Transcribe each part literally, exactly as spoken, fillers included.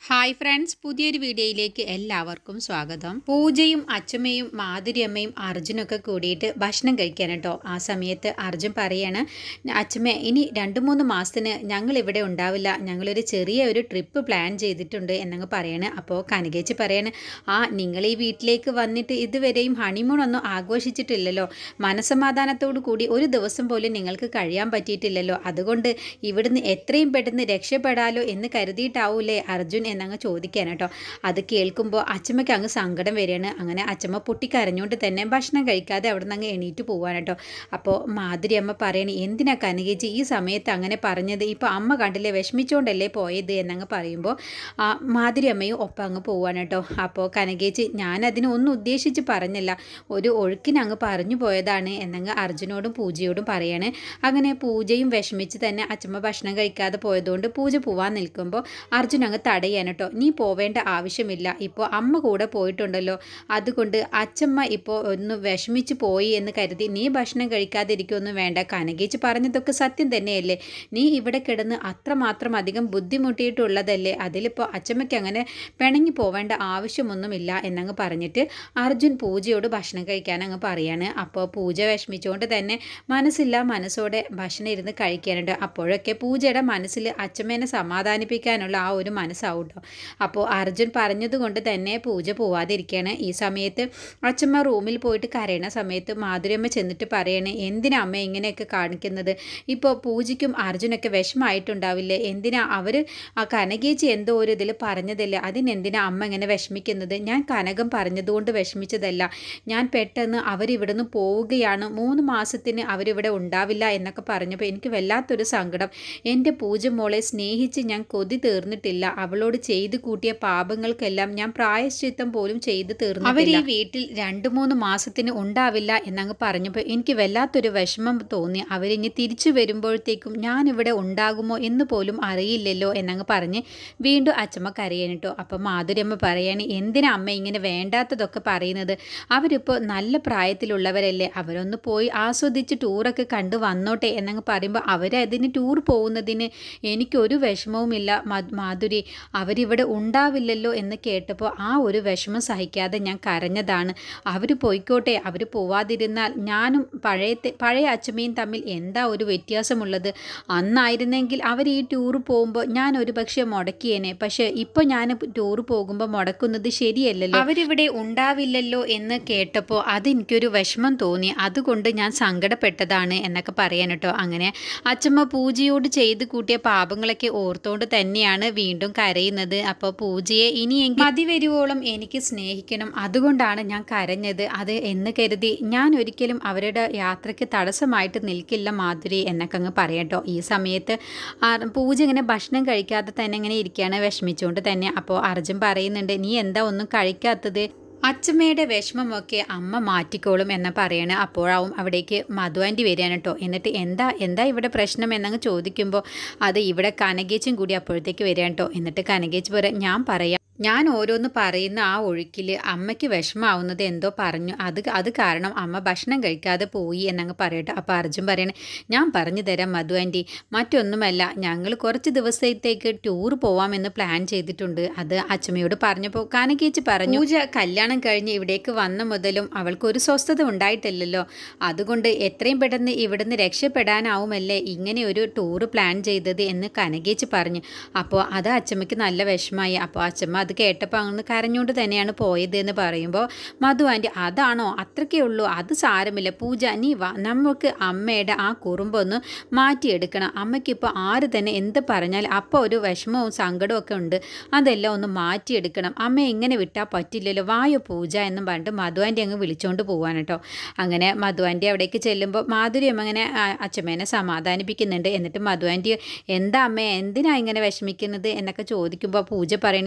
Hi friends, പുതിയൊരു വീഡിയോയിലേക്ക് എല്ലാവർക്കും സ്വാഗതം. പൂജയും അച്ഛമ്മയും മാധുര്യമ്മയും അർജുനൊക്കെ കൂടിയിട്ട് ഭക്ഷണം കഴിക്കാൻ കേട്ടോ. ആ സമയത്ത് അർജുൻ പറയാണ്, അച്ഛമ്മ ഇനി രണ്ട് മൂന്ന് മാസത്തിന് ഞങ്ങൾ ഇവിടെ ഉണ്ടാവില്ല, ഞങ്ങളൊരു ചെറിയ ഒരു ട്രിപ്പ് പ്ലാൻ ചെയ്തിട്ടുണ്ട് എന്നങ്ങ് പറയാണ്. അപ്പോൾ കനകേച്ചി പറയാണ്, ആ നിങ്ങൾ ഈ വീട്ടിലേക്ക് വന്നിട്ട് ഇതുവരെയും ഹണിമൂൺ ഒന്നും ആഘോഷിച്ചിട്ടില്ലല്ലോ, മനസ്സമാധാനത്തോടു കൂടി ഒരു ദിവസം പോലും നിങ്ങൾക്ക് കഴിയാൻ പറ്റിയിട്ടില്ലല്ലോ, അതുകൊണ്ട് ഇവിടുന്ന് എത്രയും പെട്ടെന്ന് രക്ഷപ്പെടാലോ എന്ന് കരുതിയിട്ടാവൂലേ അർജുൻ എന്നങ്ങ് ചോദിക്കാൻ കേട്ടോ. അത് കേൾക്കുമ്പോൾ അച്ഛമ്മയ്ക്ക് അങ്ങ് സങ്കടം വരികയാണ്. അങ്ങനെ അച്ഛമ്മ പൊട്ടിക്കരഞ്ഞുകൊണ്ട് തന്നെ ഭക്ഷണം കഴിക്കാതെ അവിടെ നിന്ന് അങ്ങ് എണീറ്റ് പോവാൻ കേട്ടോ. അപ്പോൾ മാധുരി അമ്മ പറയണേ, എന്തിനാ കനകേച്ചി ഈ സമയത്ത് അങ്ങനെ പറഞ്ഞത്, ഇപ്പോൾ അമ്മ കണ്ടില്ലേ വിഷമിച്ചുകൊണ്ടല്ലേ പോയത് എന്നങ്ങ് പറയുമ്പോൾ ആ മാധുരി അമ്മയും ഒപ്പം അങ്ങ് പോവാൻ കേട്ടോ. അപ്പോൾ കനകേച്ചി, ഞാനതിന് ഒന്നും ഉദ്ദേശിച്ച് പറഞ്ഞില്ല, ഒരു ഒഴുക്കിന് അങ്ങ് പറഞ്ഞു പോയതാണ് എന്നങ്ങ് അർജുനോടും പൂജയോടും പറയാണ്. അങ്ങനെ പൂജയും വിഷമിച്ച് തന്നെ അച്ഛമ്മ ഭക്ഷണം കഴിക്കാതെ പോയതുകൊണ്ട് പൂജ പോവാൻ നിൽക്കുമ്പോൾ അർജുൻ അങ്ങ് തടയാൻ കേട്ടോ. നീ പോവേണ്ട ആവശ്യമില്ല, ഇപ്പോൾ അമ്മ കൂടെ പോയിട്ടുണ്ടല്ലോ, അതുകൊണ്ട് അച്ഛമ്മ ഇപ്പോൾ ഒന്ന് വിഷമിച്ച് പോയി എന്ന് കരുതി നീ ഭക്ഷണം കഴിക്കാതിരിക്കുമൊന്നും വേണ്ട. കനകേച്ചി പറഞ്ഞതൊക്കെ സത്യം തന്നെയല്ലേ, നീ ഇവിടെ കിടന്ന് അത്രമാത്രം അധികം ബുദ്ധിമുട്ടിയിട്ടുള്ളതല്ലേ, അതിലിപ്പോൾ അച്ഛമ്മയ്ക്ക് അങ്ങനെ പിണങ്ങി പോവേണ്ട ആവശ്യമൊന്നുമില്ല എന്നങ്ങ് പറഞ്ഞിട്ട് അർജുൻ പൂജയോട് ഭക്ഷണം കഴിക്കാൻ അങ്ങ് പറയാണ്. അപ്പോൾ പൂജ വിഷമിച്ചുകൊണ്ട് തന്നെ മനസ്സില്ല മനസ്സോടെ ഭക്ഷണം ഇരുന്ന് കഴിക്കാനുണ്ട്. അപ്പോഴൊക്കെ പൂജയുടെ മനസ്സിൽ അച്ഛമ്മേനെ സമാധാനിപ്പിക്കാനുള്ള ആ ഒരു മനസ്സാവും കേട്ടോ. അപ്പോൾ അർജുൻ പറഞ്ഞതുകൊണ്ട് തന്നെ പൂജ പോവാതിരിക്കുകയാണ്. ഈ സമയത്ത് അച്ഛമ്മ റൂമിൽ പോയിട്ട് കരയണ സമയത്ത് മാധുര്യമ്മ ചെന്നിട്ട് പറയണേ, എന്തിനാ അമ്മ ഇങ്ങനെയൊക്കെ കാണിക്കുന്നത്, ഇപ്പോൾ പൂജയ്ക്കും അർജുനൊക്കെ വിഷമമായിട്ടുണ്ടാവില്ലേ, എന്തിനാ അവർ ആ കനകേച്ചി എന്തോ ഒരു ഇതിൽ പറഞ്ഞതല്ലേ, അതിനെന്തിനാ അമ്മ ഇങ്ങനെ വിഷമിക്കുന്നത്, ഞാൻ കനകം പറഞ്ഞതുകൊണ്ട് വിഷമിച്ചതല്ല, ഞാൻ പെട്ടെന്ന് അവരിവിടുന്ന് പോവുകയാണ്, മൂന്ന് മാസത്തിന് അവരിവിടെ ഉണ്ടാവില്ല എന്നൊക്കെ പറഞ്ഞപ്പോൾ എനിക്ക് വല്ലാത്തൊരു സങ്കടം, എൻ്റെ പൂജ മോളെ സ്നേഹിച്ച് ഞാൻ കൊതി തീർന്നിട്ടില്ല, അവളോട് ചെയ്തു കൂട്ടിയ പാപങ്ങൾക്കെല്ലാം ഞാൻ പ്രായശ്ചിത്തം പോലും ചെയ്തു തീർന്നു, അവർ ഈ വീട്ടിൽ രണ്ട് മൂന്ന് മാസത്തിന് ഉണ്ടാവില്ല എന്നങ്ങ് പറഞ്ഞപ്പോൾ എനിക്ക് വല്ലാത്തൊരു വിഷമം തോന്നി, അവരിഞ്ഞ് തിരിച്ചു വരുമ്പോഴത്തേക്കും ഞാനിവിടെ ഉണ്ടാകുമോ എന്ന് പോലും അറിയില്ലല്ലോ എന്നങ്ങ് പറഞ്ഞ് വീണ്ടും അച്ഛമ്മ കരയാൻ കേട്ടോ. അപ്പോൾ മാധുര്യമ്മ പറയാണ്, എന്തിനാ അമ്മ ഇങ്ങനെ വേണ്ടാത്തതൊക്കെ പറയുന്നത്, അവരിപ്പോൾ നല്ല പ്രായത്തിലുള്ളവരല്ലേ, അവരൊന്ന് പോയി ആസ്വദിച്ച് ടൂറൊക്കെ കണ്ടു വന്നോട്ടെ എന്നങ്ങ് പറയുമ്പോൾ അവരതിന് ടൂർ പോകുന്നതിന് എനിക്കൊരു വിഷമവുമില്ല മാധുരി, അവരിവിടെ ഉണ്ടാവില്ലല്ലോ എന്ന് കേട്ടപ്പോൾ ആ ഒരു വിഷമം സഹിക്കാതെ ഞാൻ കരഞ്ഞതാണ്, അവർ പോയിക്കോട്ടെ, അവർ പോവാതിരുന്നാൽ ഞാനും പഴയ പഴയ അച്ഛമ്മയും തമ്മിൽ എന്താ ഒരു വ്യത്യാസമുള്ളത്, അന്നായിരുന്നെങ്കിൽ അവർ ഈ ടൂർ പോകുമ്പോൾ ഞാൻ ഒരു പക്ഷേ മുടക്കിയേനെ, പക്ഷേ ഇപ്പോൾ ഞാൻ ടൂർ പോകുമ്പോൾ മുടക്കുന്നത് ശരിയല്ലല്ലോ, അവരിവിടെ ഉണ്ടാവില്ലല്ലോ എന്ന് കേട്ടപ്പോൾ അതെനിക്കൊരു വിഷമം തോന്നി, അതുകൊണ്ട് ഞാൻ സങ്കടപ്പെട്ടതാണ് എന്നൊക്കെ പറയാൻ കേട്ടോ. അങ്ങനെ അച്ഛമ്മ പൂജയോട് ചെയ്ത് കൂട്ടിയ പാപങ്ങളൊക്കെ ഓർത്തുകൊണ്ട് തന്നെയാണ് വീണ്ടും കരയുന്നത്. അപ്പോൾ പൂജയെ ഇനിയെങ്കിൽ മതി വരുവോളം എനിക്ക് സ്നേഹിക്കണം, അതുകൊണ്ടാണ് ഞാൻ കരഞ്ഞത്, അത് എന്ന് കരുതി ഞാൻ ഒരിക്കലും അവരുടെ യാത്രയ്ക്ക് തടസ്സമായിട്ട് നിൽക്കില്ല മാധുരി എന്നൊക്കെ അങ്ങ് പറയട്ടോ. ഈ സമയത്ത് പൂജ ഇങ്ങനെ ഭക്ഷണം കഴിക്കാതെ തന്നെ ഇങ്ങനെ ഇരിക്കുകയാണ് വിഷമിച്ചുകൊണ്ട് തന്നെ. അപ്പോൾ അർജുൻ പറയുന്നുണ്ട്, നീ എന്താ ഒന്നും കഴിക്കാത്തത്, അച്ഛമ്മയുടെ വിഷമമൊക്കെ അമ്മ മാറ്റിക്കോളും എന്ന് പറയണ. അപ്പോഴാവും അവിടേക്ക് മധു ആൻറ്റി വരികയാണ് കേട്ടോ. എന്നിട്ട് എന്താ എന്താ ഇവിടെ പ്രശ്നം എന്നങ്ങ് ചോദിക്കുമ്പോൾ അത് ഇവിടെ കനകേച്ചും കൂടി അപ്പോഴത്തേക്ക് വരികയാണ് കേട്ടോ. എന്നിട്ട് കനകേച്ച് പറയാം, ഞാൻ പറയാം, ഞാൻ ഓരോന്ന് പറയുന്ന ആ ഒഴുക്കിൽ അമ്മയ്ക്ക് വിഷമാവുന്നത് എന്തോ പറഞ്ഞു, അത് അത് കാരണം അമ്മ ഭക്ഷണം കഴിക്കാതെ പോയി എന്നങ്ങ് പറയട്ടെ. അപ്പോൾ അർജുൻ പറയണേ, ഞാൻ പറഞ്ഞു തരാം മധു ആൻറ്റി, മറ്റൊന്നുമല്ല, ഞങ്ങൾ കുറച്ച് ദിവസത്തേക്ക് ടൂർ പോവാമെന്ന് പ്ലാൻ ചെയ്തിട്ടുണ്ട്, അത് അച്ഛമ്മയോട് പറഞ്ഞപ്പോൾ കനകേച്ച് പറഞ്ഞു, പൂജ കല്യാണം കഴിഞ്ഞ് ഇവിടേക്ക് വന്ന മുതലും അവൾക്കൊരു സ്വസ്ഥത ഉണ്ടായിട്ടില്ലല്ലോ, അതുകൊണ്ട് എത്രയും പെട്ടെന്ന് ഇവിടുന്ന് രക്ഷപ്പെടാനാവുമല്ലേ ഇങ്ങനെ ഒരു ടൂർ പ്ലാൻ ചെയ്തത് എന്ന് കനകേച്ച് പറഞ്ഞു. അപ്പോൾ അത് അച്ഛമ്മയ്ക്ക് നല്ല വിഷമായി. അപ്പോൾ അച്ഛമ്മ അത് കേട്ടപ്പോൾ അങ്ങ് കരഞ്ഞുകൊണ്ട് തന്നെയാണ് പോയത് എന്ന് പറയുമ്പോൾ മധു ആൻറ്റി, അതാണോ, അത്രയ്ക്കേ ഉള്ളൂ, അത് സാരമില്ല പൂജ, നീ വാ, നമുക്ക് അമ്മയുടെ ആ കുറുമ്പൊന്ന് മാറ്റിയെടുക്കണം, അമ്മയ്ക്കിപ്പോൾ ആര് തന്നെ എന്ത് പറഞ്ഞാൽ അപ്പോൾ ഒരു വിഷമവും സങ്കടവും ഒക്കെ ഉണ്ട്, അതെല്ലാം ഒന്ന് മാറ്റിയെടുക്കണം, അമ്മ ഇങ്ങനെ വിട്ടാൽ പറ്റില്ലല്ലോ, വായോ പൂജ എന്നും പറഞ്ഞിട്ട് മധു ആൻറ്റി അങ്ങ് വിളിച്ചുകൊണ്ട് പോവാൻ കേട്ടോ. അങ്ങനെ മധു ആൻറ്റി അവിടേക്ക് ചെല്ലുമ്പോൾ മാധുരി അമ്മ അങ്ങനെ അച്ഛമ്മേനെ സമാധാനിപ്പിക്കുന്നുണ്ട്. എന്നിട്ട് മധു ആൻറ്റി, എന്താ അമ്മ എന്തിനാ ഇങ്ങനെ വിഷമിക്കുന്നത് എന്നൊക്കെ ചോദിക്കുമ്പോൾ പൂജ പറയണേ, എന്താ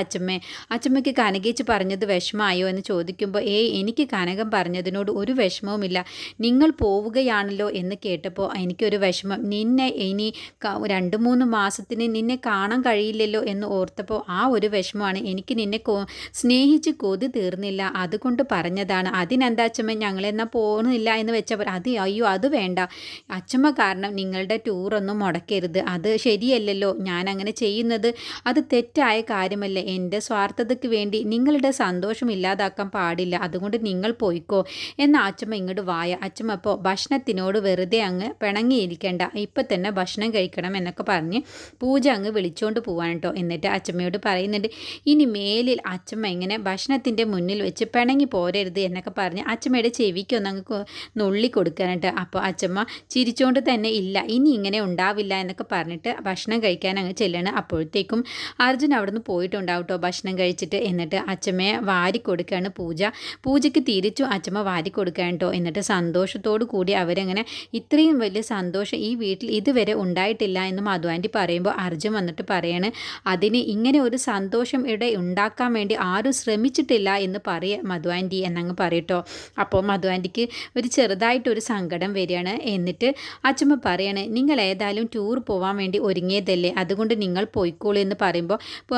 അച്ചമ്മേ, അച്ചമ്മയ്ക്ക് കനകേച്ചി പറഞ്ഞത് വിഷമമായോ എന്ന് ചോദിക്കുമ്പോൾ ഏയ് എനിക്ക് കനകം പറഞ്ഞതിനോട് ഒരു വിഷമവുമില്ല. നിങ്ങൾ പോവുകയാണല്ലോ എന്ന് കേട്ടപ്പോൾ എനിക്കൊരു വിഷമം. നിന്നെ ഇനി രണ്ട് മൂന്ന് മാസത്തിന് നിന്നെ കാണാൻ കഴിയില്ലല്ലോ എന്ന് ഓർത്തപ്പോൾ ആ ഒരു വിഷമമാണ്. എനിക്ക് നിന്നെ കൊ സ്നേഹിച്ച് കൊതി തീർന്നില്ല, അതുകൊണ്ട് പറഞ്ഞതാണ്. അതിനെന്താ അച്ചമ്മ, ഞങ്ങളെന്നാൽ പോകുന്നില്ല എന്ന് വെച്ചപ്പോൾ അത് അയ്യോ അത് വേണ്ട അച്ചമ്മ, കാരണം നിങ്ങളുടെ ടൂറൊന്നും മുടക്കരുത്. അത് ശരിയല്ലല്ലോ, ഞാൻ അങ്ങനെ ചെയ്യുന്നത് അത് തെറ്റായ കാര്യമല്ലേ. എൻ്റെ സ്വാർത്ഥതയ്ക്ക് വേണ്ടി നിങ്ങളുടെ സന്തോഷം ഇല്ലാതാക്കാൻ പാടില്ല, അതുകൊണ്ട് നിങ്ങൾ പോയിക്കോ എന്ന അച്ചമ്മ ഇങ്ങോട്ട് വായ. അച്ചമ്മ അപ്പോൾ ഭക്ഷണത്തിനോട് വെറുതെ അങ്ങ് പിണങ്ങിയിരിക്കേണ്ട, ഇപ്പം തന്നെ ഭക്ഷണം കഴിക്കണം എന്നൊക്കെ പറഞ്ഞ് പൂജ അങ്ങ് വിളിച്ചുകൊണ്ട് പോവാൻ കേട്ടോ. എന്നിട്ട് അച്ചമ്മയോട് പറയുന്നുണ്ട്, ഇനി മേലിൽ അച്ചമ്മ ഇങ്ങനെ ഭക്ഷണത്തിൻ്റെ മുന്നിൽ വെച്ച് പിണങ്ങി പോരരുത് എന്നൊക്കെ പറഞ്ഞ് അച്ചമ്മയുടെ ചെവിക്കൊന്ന് അങ്ങ് നുള്ളി കൊടുക്കാനായിട്ട്. അപ്പോൾ അച്ചമ്മ ചിരിച്ചുകൊണ്ട് തന്നെ ഇല്ല ഇനി ഇങ്ങനെ ഉണ്ടാവില്ല എന്നൊക്കെ പറഞ്ഞിട്ട് ഭക്ഷണം കഴിക്കാൻ അങ്ങ് ചെല്ലാണ്. അപ്പോഴത്തേക്കും അർജുൻ അവിടെ നിന്ന് പോയിട്ടുണ്ടാവും കേട്ടോ ഭക്ഷണം കഴിച്ചിട്ട്. എന്നിട്ട് അച്ചമ്മയെ വാരി കൊടുക്കുകയാണ് പൂജ. പൂജയ്ക്ക് തിരിച്ചു അച്ചമ്മ വാരി കൊടുക്കാൻ കേട്ടോ. എന്നിട്ട് സന്തോഷത്തോടു കൂടി അവരങ്ങനെ ഇത്രയും വലിയ സന്തോഷം ഈ വീട്ടിൽ ഇതുവരെ ഉണ്ടായിട്ടില്ല എന്ന് മധു ആൻറ്റി പറയുമ്പോൾ അർജുൻ വന്നിട്ട് പറയാണ്, അതിന് ഇങ്ങനെ ഒരു സന്തോഷം ഇവിടെ ഉണ്ടാക്കാൻ വേണ്ടി ആരും ശ്രമിച്ചിട്ടില്ല എന്ന് പറയ മധു ആൻറ്റി എന്നങ്ങ് പറയട്ടോ. അപ്പോൾ മധു ആൻറ്റിക്ക് ഒരു ചെറുതായിട്ടൊരു സങ്കടം വരികയാണ്. എന്നിട്ട് അച്ചമ്മ പറയാണ്, നിങ്ങൾ ഏതായാലും ടൂർ പോകാൻ വേണ്ടി ഒരുങ്ങിയതല്ലേ, അതുകൊണ്ട് നിങ്ങൾ പോയിക്കോളൂ എന്ന് പറയുമ്പോൾ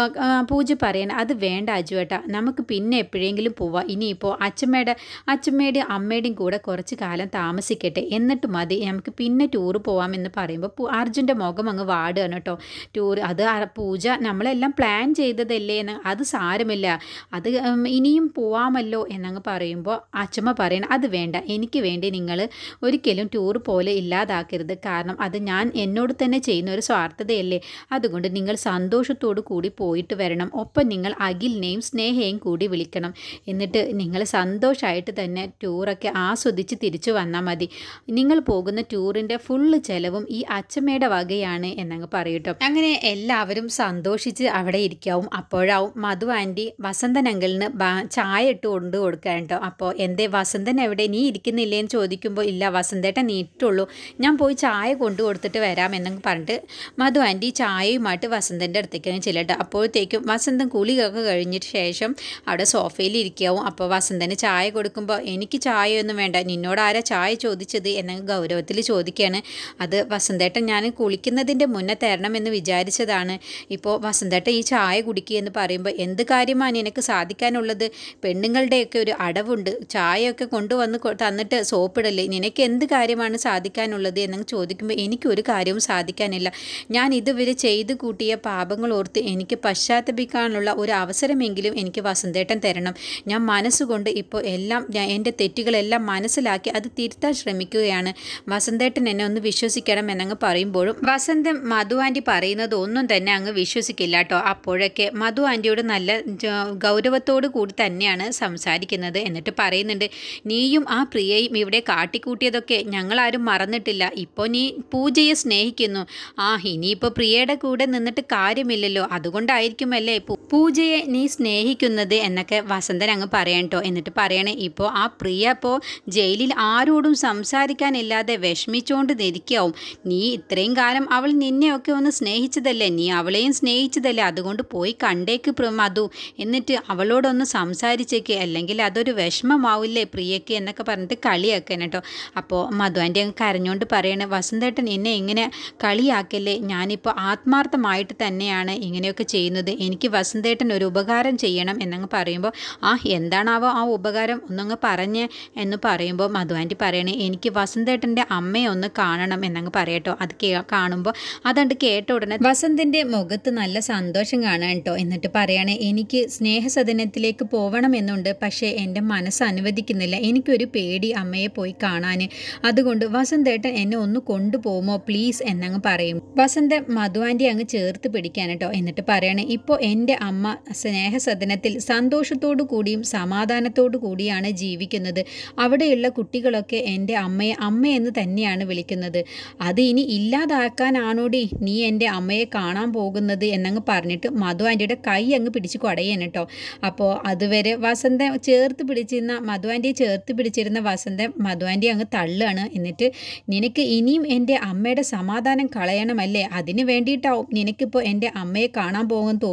പൂജ പറയാണ്, അത് വേണ്ട അജുവേട്ടാ, നമുക്ക് പിന്നെ എപ്പോഴെങ്കിലും പോവാം. ഇനിയിപ്പോൾ അച്ചമ്മയുടെ അച്ചമ്മയുടെയും അമ്മയുടെയും കൂടെ കുറച്ച് കാലം താമസിക്കട്ടെ, എന്നിട്ട് മതി നമുക്ക് പിന്നെ ടൂർ പോവാമെന്ന് പറയുമ്പോൾ അർജുൻ്റെ മുഖം അങ്ങ് വാടുകയാണ് കേട്ടോ. ടൂർ അത് പൂജ നമ്മളെല്ലാം പ്ലാൻ ചെയ്തതല്ലേ എന്ന്, അത് സാരമില്ല, അത് ഇനിയും പോവാമല്ലോ എന്നങ്ങ് പറയുമ്പോൾ അച്ചമ്മ പറയണം, അത് വേണ്ട, എനിക്ക് വേണ്ടി നിങ്ങൾ ഒരിക്കലും ടൂർ പോലെ ഇല്ലാതാക്കരുത്, കാരണം അത് ഞാൻ എന്നോട് തന്നെ ചെയ്യുന്ന ഒരു സ്വാർത്ഥതയല്ലേ, അതുകൊണ്ട് നിങ്ങൾ സന്തോഷത്തോടു കൂടി പോയിട്ട് വരണം, ഒപ്പം നിങ്ങൾ അഖിലിനെയും സ്നേഹയും കൂടി വിളിക്കണം, എന്നിട്ട് നിങ്ങൾ സന്തോഷമായിട്ട് തന്നെ ടൂറൊക്കെ ആസ്വദിച്ച് തിരിച്ചു വന്നാൽ മതി, നിങ്ങൾ പോകുന്ന ടൂറിൻ്റെ ഫുള്ള് ചെലവും ഈ അച്ചമ്മയുടെ വകയാണ് എന്നങ്ങ് പറയട്ടോ. അങ്ങനെ എല്ലാവരും സന്തോഷിച്ച് അവിടെ ഇരിക്കാവും. അപ്പോഴാവും മധു ആൻറ്റി വസന്തൻ അങ്കിളിന് ചായ ഇട്ട് കൊണ്ട് കൊടുക്കാൻ കേട്ടോ. അപ്പോൾ എന്തേ വസന്തൻ എവിടെ, നീ ഇരിക്കുന്നില്ലേന്ന് ചോദിക്കുമ്പോൾ ഇല്ല വസന്തേട്ടൻ നീ ഇട്ടുള്ളൂ, ഞാൻ പോയി ചായ കൊണ്ടു കൊടുത്തിട്ട് വരാം എന്നൊക്കെ പറഞ്ഞിട്ട് മധു ആൻറ്റി ചായയുമായിട്ട് വസന്തൻ്റെ അടുത്തേക്ക് ചെല്ലട്ടെ. അപ്പോഴത്തേക്കും വസന്തൻ കുളിയൊക്കെ കഴിഞ്ഞിട്ട് ശേഷം അവിടെ സോഫയിൽ ഇരിക്കാവും. അപ്പോൾ വസന്തന് ചായ കൊടുക്കുമ്പോൾ എനിക്ക് ചായയൊന്നും വേണ്ട, നിന്നോട് ആരാ ചായ ചോദിച്ചത് എന്നൊക്കെ ഗൗരവത്തിൽ ചോദിക്കുകയാണ്. അത് വസന്തേട്ടൻ ഞാൻ കുളിക്കുന്നതിൻ്റെ മുന്നേ തരണമെന്ന് വിചാരിച്ചതാണ്, ഇപ്പോൾ വസന്തേട്ടൻ ഈ ചായ കുടിക്കുക എന്ന് പറയുമ്പോൾ എന്ത് കാര്യമാണ് എനിക്ക് സാധിക്കാനുള്ളത്, പെണ്ണുങ്ങളുടെയൊക്കെ ഒരു അടവുണ്ട്, ചായയൊക്കെ കൊണ്ടുവന്ന് തന്നിട്ട് സോപ്പിടല്ലേ, നിനക്ക് എന്ത് കാര്യമാണ് സാധിക്കാനുള്ളത് എന്നങ്ങ് ചോദിക്കുമ്പോൾ എനിക്കൊരു കാര്യവും സാധിക്കാനില്ല, ഞാൻ ഇതുവരെ ചെയ്തു കൂട്ടിയ പാപങ്ങൾ ഓർത്ത് എനിക്ക് പശ്ചാത്തപിക്കാനുള്ള ഒരു അവസരമെങ്കിലും എനിക്ക് വസന്തേട്ടൻ തരണം, ഞാൻ മനസ്സുകൊണ്ട് ഇപ്പോൾ എല്ലാം ഞാൻ എൻ്റെ തെറ്റുകളെല്ലാം മനസ്സിലാക്കി അത് തിരുത്താൻ ശ്രമിക്കുകയാണ്, വസന്തേട്ടൻ എന്നെ ഒന്ന് വിശ്വസിക്കണം എന്നങ്ങ് പറയുമ്പോഴും വസന്തൻ മധു ആൻറ്റി പറയുന്നത് ഒന്നും തന്നെ അങ്ങ് വിശ്വസിക്കില്ല കേട്ടോ. അപ്പോഴൊക്കെ മധു ആൻറ്റിയോട് നല്ല ഗൗരവത്തോടു കൂടി തന്നെയാണ് സംസാരിക്കുന്നത്. എന്നിട്ട് പറയുന്നുണ്ട്, നീയും ആ പ്രിയയും ഇവിടെ കാട്ടിക്കൂട്ടിയതൊക്കെ ഞങ്ങളാരും മറന്നിട്ടില്ല, ഇപ്പോൾ നീ പൂജയെ സ്നേഹിക്കുന്നു, ആ ഇനിയിപ്പോൾ പ്രിയയുടെ കൂടെ നിന്നിട്ട് കാര്യമില്ലല്ലോ, അതുകൊണ്ടായിരിക്കുമല്ലേ പൂജയെ നീ സ്നേഹിക്കുന്നത് എന്നൊക്കെ വസന്തൻ അങ്ങ് പറയാൻ കേട്ടോ. എന്നിട്ട് പറയണേ, ഇപ്പോൾ ആ പ്രിയ ഇപ്പോൾ ജയിലിൽ ആരോടും സംസാരിക്കാനില്ലാതെ വിഷമിച്ചുകൊണ്ട് നിൽക്കാവും, നീ ഇത്രയും കാലം അവൾ നിന്നെയൊക്കെ ഒന്ന് സ്നേഹിച്ചതല്ലേ, നീ അവളെയും സ്നേഹിച്ചതല്ലേ, അതുകൊണ്ട് പോയി കണ്ടേക്ക് മധു, എന്നിട്ട് അവളോടൊന്ന് സംസാരിച്ചേക്ക്, അല്ലെങ്കിൽ അതൊരു വിഷമമാവില്ലേ പ്രിയയ്ക്ക് എന്നൊക്കെ പറഞ്ഞിട്ട് കളിയാക്കാൻ കേട്ടോ. അപ്പോൾ മധു ആൻറ്റി അങ്ങ് കരഞ്ഞുകൊണ്ട് പറയണേ, വസന്തേട്ടൻ എന്നെ ഇങ്ങനെ കളിയാക്കല്ലേ, ഞാനിപ്പോൾ ആത്മാർത്ഥമായിട്ട് തന്നെയാണ് ഇങ്ങനെയൊക്കെ ചെയ്യുന്നത്, എനിക്ക് വസന്തേട്ടൻ ഒരു ഉപകാരം ചെയ്യണം എന്നങ്ങ് പറയുമ്പോൾ ആ എന്താണാവോ ആ ഉപകാരം ഒന്നങ്ങ് പറഞ്ഞ് എന്ന് പറയുമ്പോൾ മധു ആൻറ്റി പറയണേ, എനിക്ക് വസന്തേട്ടൻ്റെ അമ്മയെ ഒന്ന് കാണണം എന്നങ്ങ് പറയട്ടോ. അത് കേ കാണുമ്പോൾ അതണ്ട് കേട്ട ഉടനെ വസന്തിൻ്റെ മുഖത്ത് നല്ല സന്തോഷം കാണാൻ കേട്ടോ. എന്നിട്ട് പറയണേ, എനിക്ക് സ്നേഹസദനത്തിലേക്ക് പോകണമെന്നുണ്ട്, പക്ഷേ എൻ്റെ മനസ്സ് അനുവദിക്കുന്നില്ല, എനിക്കൊരു പേടി അമ്മയെ പോയി കാണാൻ, അതുകൊണ്ട് വസന്തേട്ടൻ എന്നെ ഒന്ന് കൊണ്ടുപോകുമോ പ്ലീസ് എന്നങ്ങ് പറയും. വസന്ത മധു ആൻറ്റി അങ്ങ് ചേർത്ത് പിടിക്കാൻ കേട്ടോ. എന്നിട്ട് പറയണേ, ഇപ്പോൾ എൻ്റെ അമ്മ സ്നേഹസദനത്തിൽ സന്തോഷത്തോടു കൂടിയും സമാധാനത്തോടു കൂടിയാണ് ജീവിക്കുന്നത്, അവിടെയുള്ള കുട്ടികളൊക്കെ എൻ്റെ അമ്മയെ അമ്മയെന്ന് തന്നെയാണ് വിളിക്കുന്നത്, അത് ഇനി ഇല്ലാതാക്കാനാണോടി നീ എൻ്റെ അമ്മയെ കാണാൻ പോകുന്നത് എന്നങ്ങ് പറഞ്ഞിട്ട് മധു ആൻറ്റിയുടെ കൈ അങ്ങ് പിടിച്ച് കുടയാൻ കേട്ടോ. അപ്പോൾ അതുവരെ വസന്ത ചേർത്ത് പിടിച്ചിരുന്ന മധു ആൻറ്റിയെ ചേർത്ത് പിടിച്ചിരുന്ന വസന്ത മധു ആൻറ്റി അങ്ങ് തള്ളുകയാണ്. എന്നിട്ട് നിനക്ക് ഇനിയും എൻ്റെ അമ്മയുടെ സമാധാനം കളയണമല്ലേ, അതിന് വേണ്ടിയിട്ടാവും നിനക്കിപ്പോൾ എൻ്റെ അമ്മയെ കാണാൻ പോകുമെന്ന് തോന്നുന്നത്,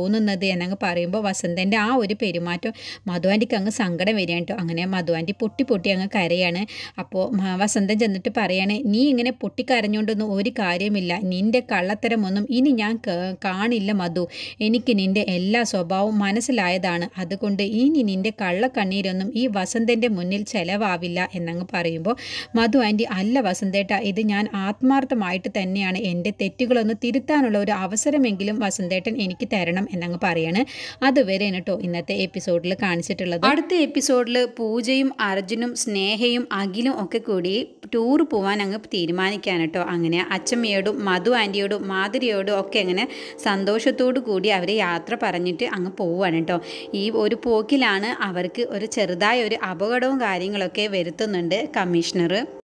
ചെയ്തത് എന്നങ്ങ് പറയുമ്പോൾ വസന്തൻ്റെ ആ ഒരു പെരുമാറ്റം മധു ആൻറ്റിക്ക് അങ്ങ് സങ്കടം വരികയാണ് കേട്ടോ. അങ്ങനെ മധു ആൻറ്റി പൊട്ടി പൊട്ടി അങ്ങ് കരയാണ്. അപ്പോൾ വസന്തൻ ചെന്നിട്ട് പറയാണ്, നീ ഇങ്ങനെ പൊട്ടിക്കരഞ്ഞുകൊണ്ടൊന്നും ഒരു കാര്യമില്ല, നിൻ്റെ കള്ളത്തരമൊന്നും ഇനി ഞാൻ കാണില്ല മധു, എനിക്ക് നിൻ്റെ എല്ലാ സ്വഭാവവും മനസ്സിലായതാണ്, അതുകൊണ്ട് ഇനി നിൻ്റെ കള്ളക്കണ്ണീരൊന്നും ഈ വസന്തൻ്റെ മുന്നിൽ ചെലവാവില്ല എന്നങ്ങ് പറയുമ്പോൾ മധു ആൻറ്റി, അല്ല വസന്തേട്ട, ഇത് ഞാൻ ആത്മാർത്ഥമായിട്ട് തന്നെയാണ്, എൻ്റെ തെറ്റുകളൊന്ന് തിരുത്താനുള്ള ഒരു അവസരമെങ്കിലും വസന്തേട്ടൻ എനിക്ക് തരണം എന്നങ്ങ് പറയാണ്. അതുവരെ കേട്ടോ ഇന്നത്തെ എപ്പിസോഡിൽ കാണിച്ചിട്ടുള്ളത്. അടുത്ത എപ്പിസോഡിൽ പൂജയും അർജുനും സ്നേഹയും അഖിലും ഒക്കെ കൂടി ടൂർ പോകാൻ അങ്ങ് തീരുമാനിക്കാൻ കേട്ടോ. അങ്ങനെ അച്ചമ്മയോടും മധു ആൻറ്റിയോടും മാധുരിയോടും ഒക്കെ അങ്ങനെ സന്തോഷത്തോടു കൂടി അവർ യാത്ര പറഞ്ഞിട്ട് അങ്ങ് പോവുകയാണ് കേട്ടോ. ഈ ഒരു പോക്കിലാണ് അവർക്ക് ഒരു ചെറുതായ ഒരു അപകടവും കാര്യങ്ങളൊക്കെ വരുത്തുന്നുണ്ട് കമ്മീഷണർ.